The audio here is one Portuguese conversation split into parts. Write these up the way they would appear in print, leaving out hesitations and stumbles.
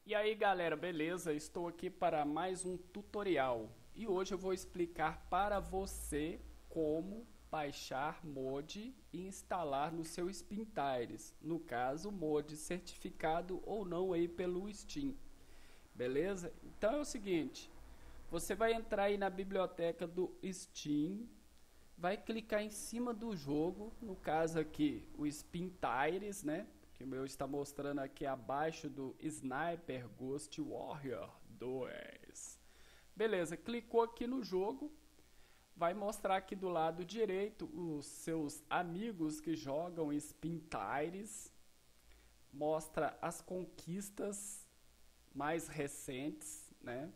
E aí galera, beleza? Estou aqui para mais um tutorial e hoje eu vou explicar para você como baixar mod e instalar no seu Spintires, no caso mod certificado ou não aí pelo Steam, beleza? Então é o seguinte, você vai entrar aí na biblioteca do Steam, vai clicar em cima do jogo, no caso aqui o Spintires, né? Que o meu está mostrando aqui abaixo do Sniper Ghost Warrior 2. Beleza, clicou aqui no jogo, vai mostrar aqui do lado direito os seus amigos que jogam Spintires, mostra as conquistas mais recentes, né?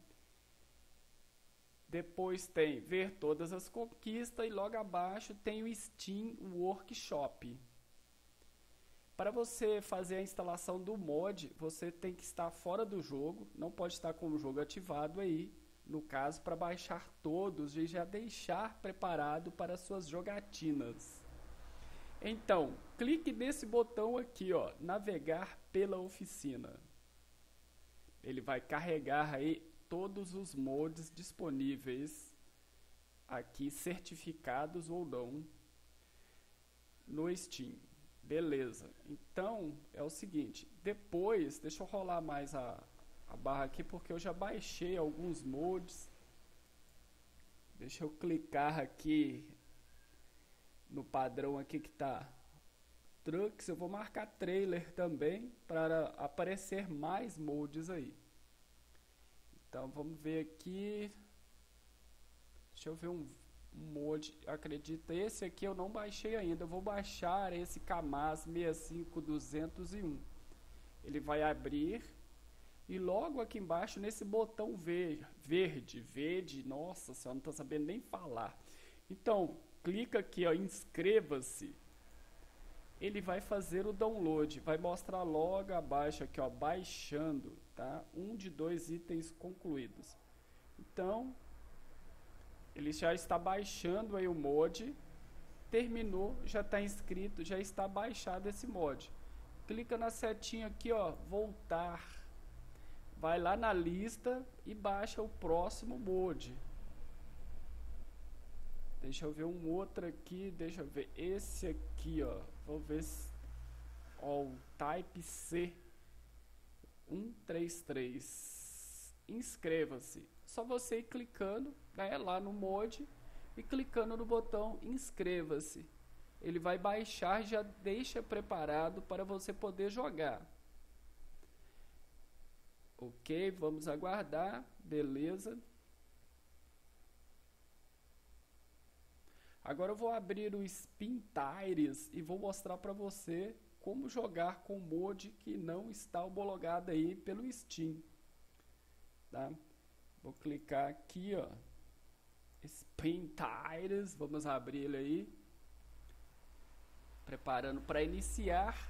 Depois tem ver todas as conquistas e logo abaixo tem o Steam Workshop. Para você fazer a instalação do mod, você tem que estar fora do jogo, não pode estar com o jogo ativado aí, no caso para baixar todos e já deixar preparado para suas jogatinas. Então, clique nesse botão aqui, ó, navegar pela oficina. Ele vai carregar aí todos os mods disponíveis aqui, certificados ou não, no Steam. Beleza, então é o seguinte, depois, deixa eu rolar mais a barra aqui porque eu já baixei alguns mods. Deixa eu clicar aqui no padrão aqui que tá Trucks, eu vou marcar trailer também para aparecer mais mods aí. Então vamos ver aqui. Deixa eu ver um mod, acredita, esse aqui eu não baixei ainda, eu vou baixar esse Kamaz 65201. Ele vai abrir e logo aqui embaixo nesse botão verde, nossa senhora, não estou sabendo nem falar. Então, clica aqui, ó, inscreva-se. Ele vai fazer o download, vai mostrar logo abaixo aqui, ó, baixando, tá? Um de dois itens concluídos. Então, ele já está baixando aí o mod, terminou, já está inscrito, já está baixado esse mod. Clica na setinha aqui, ó, voltar. Vai lá na lista e baixa o próximo mod. Deixa eu ver um outro aqui, deixa eu ver esse aqui, ó. Vou ver se, ó, o Type C 133. Inscreva-se. Só você ir clicando, né, lá no mod e clicando no botão inscreva-se. Ele vai baixar e já deixa preparado para você poder jogar. Ok, vamos aguardar, beleza. Agora eu vou abrir o Spintires e vou mostrar para você como jogar com mod que não está homologado aí pelo Steam. Tá? Vou clicar aqui, ó, Spintires, vamos abrir ele aí, preparando para iniciar.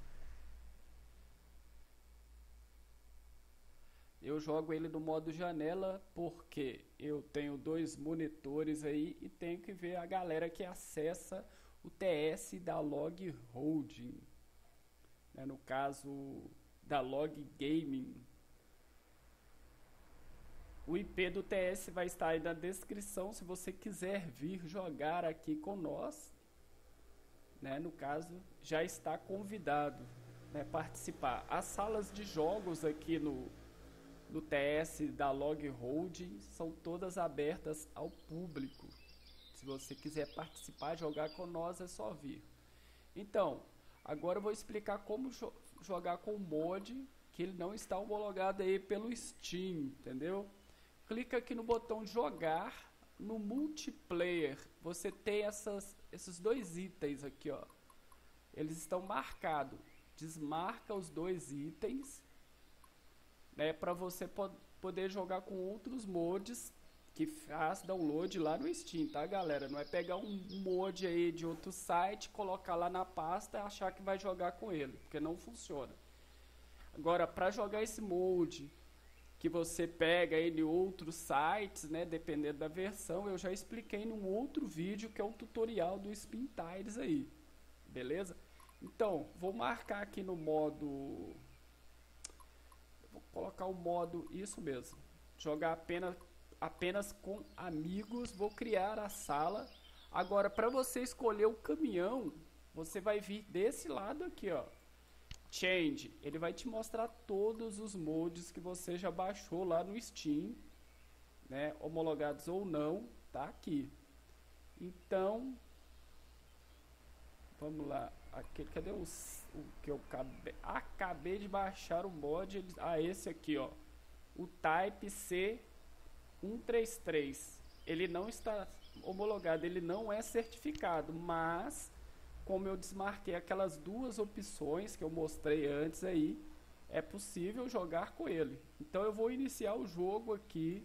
Eu jogo ele no modo janela porque eu tenho dois monitores aí e tenho que ver a galera que acessa o TS da Log Holding, né, no caso da Log Gaming. O IP do TS vai estar aí na descrição se você quiser vir jogar aqui com nós, né, no caso já está convidado, né, participar. As salas de jogos aqui no TS da Log Holding são todas abertas ao público. Se você quiser participar, jogar com nós, é só vir. Então, agora eu vou explicar como jogar com o mod que ele não está homologado aí pelo Steam, entendeu? Clica aqui no botão jogar, no multiplayer. Você tem esses dois itens aqui, ó. Eles estão marcados. Desmarca os dois itens, né, para você poder jogar com outros mods que faz download lá no Steam, tá, galera? Não é pegar um mod aí de outro site, colocar lá na pasta e achar que vai jogar com ele, porque não funciona. Agora, para jogar esse mod que você pega aí de outros sites, né, dependendo da versão, eu já expliquei num outro vídeo que é um tutorial do Spintires aí, beleza? Então, vou marcar aqui no modo, vou colocar o modo, isso mesmo, jogar apenas com amigos. Vou criar a sala. Agora, para você escolher o caminhão, você vai vir desse lado aqui, ó, Change. Ele vai te mostrar todos os mods que você já baixou lá no Steam, né, homologados ou não, tá aqui. Então, vamos lá. Aqui, cadê o que eu acabei de baixar o mod? Esse aqui, ó, o Type C133. Ele não está homologado, ele não é certificado, mas como eu desmarquei aquelas duas opções que eu mostrei antes aí, é possível jogar com ele. Então eu vou iniciar o jogo aqui.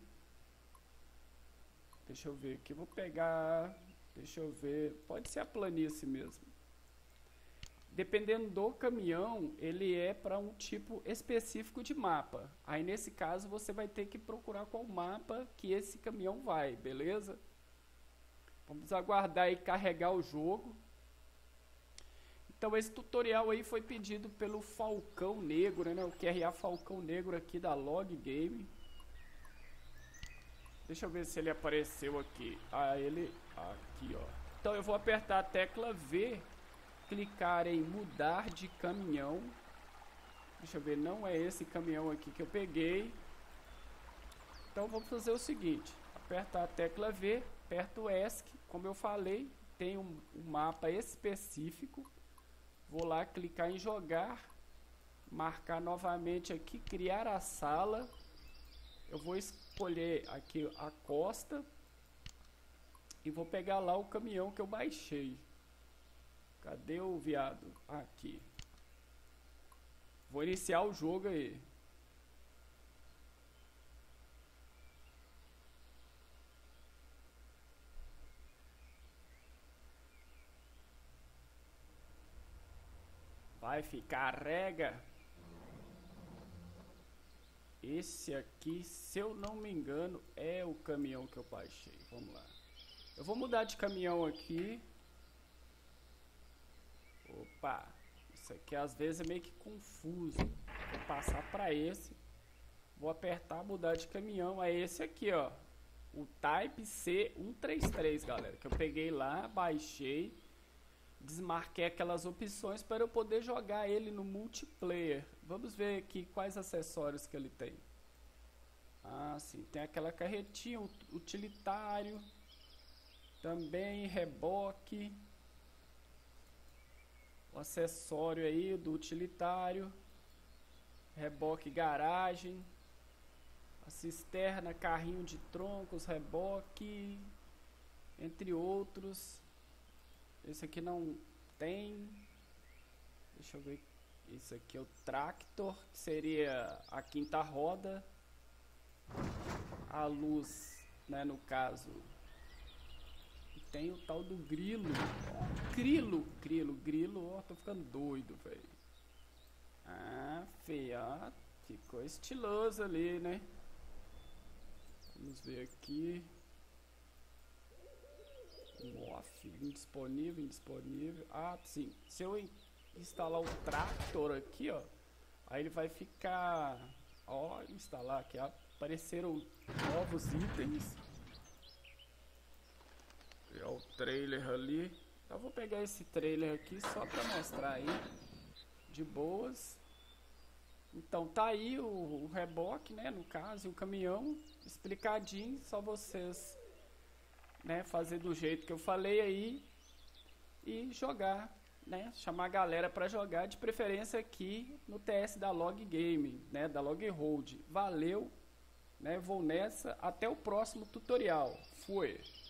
Deixa eu ver aqui, vou pegar, deixa eu ver, pode ser a planície mesmo. Dependendo do caminhão, ele é para um tipo específico de mapa. Aí nesse caso você vai ter que procurar qual mapa que esse caminhão vai, beleza? Vamos aguardar aí carregar o jogo. Então esse tutorial aí foi pedido pelo Falcão Negro, né? O QRA Falcão Negro aqui da Log Game. Deixa eu ver se ele apareceu aqui. Ele aqui, ó. Então eu vou apertar a tecla V, clicar em mudar de caminhão. Deixa eu ver, não é esse caminhão aqui que eu peguei. Então vamos fazer o seguinte, apertar a tecla V, aperto o ESC, como eu falei, tem um mapa específico. Vou lá clicar em jogar, marcar novamente aqui, criar a sala. Eu vou escolher aqui a costa e vou pegar lá o caminhão que eu baixei. Cadê o viado? Aqui. Vou iniciar o jogo aí. Vai ficar rega. Esse aqui, se eu não me engano, é o caminhão que eu baixei. Vamos lá. Eu vou mudar de caminhão aqui. Opa, isso aqui às vezes é meio que confuso. Vou passar para esse. Vou apertar mudar de caminhão. É esse aqui, ó. O Type C133, galera. Que eu peguei lá, baixei. Desmarquei aquelas opções para eu poder jogar ele no multiplayer. Vamos ver aqui quais acessórios que ele tem. Ah, sim. Tem aquela carretinha, utilitário. Também reboque. O acessório aí do utilitário, reboque garagem, a cisterna, carrinho de troncos, reboque, entre outros. Esse aqui não tem. Deixa eu ver. Esse aqui é o tractor, que seria a quinta roda. A luz, né, no caso. Tem o tal do grilo. Grilo, ó, tô ficando doido, velho. Ah, feio, ó, ficou estiloso ali, né? Vamos ver aqui. Off, indisponível. Ah, sim. Se eu instalar o tractor aqui, ó, aí ele vai ficar, ó, instalar aqui, ó, apareceram novos itens. É o trailer ali. Eu vou pegar esse trailer aqui só para mostrar aí, de boas. Então tá aí o reboque, né, no caso, e o caminhão explicadinho, só vocês, né, fazer do jeito que eu falei aí e jogar, né, chamar a galera para jogar, de preferência aqui no TS da Log Game, né, da Log Hold. Valeu, né, vou nessa, até o próximo tutorial. Fui.